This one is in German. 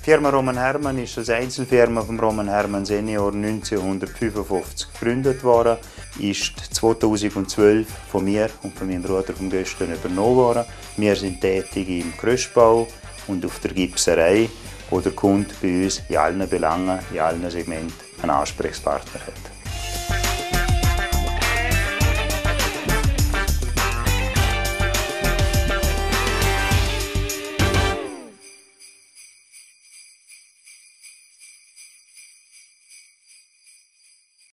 Die Firma Roman Herrmann ist als Einzelfirma von Roman Herrmann Senior 1955 gegründet worden, ist 2012 von mir und von meinem Bruder vom Gösten übernommen worden. Wir sind tätig im Gerüstbau und auf der Gipserei, wo der Kunde bei uns in allen Belangen, in allen Segmenten einen Ansprechpartner hat.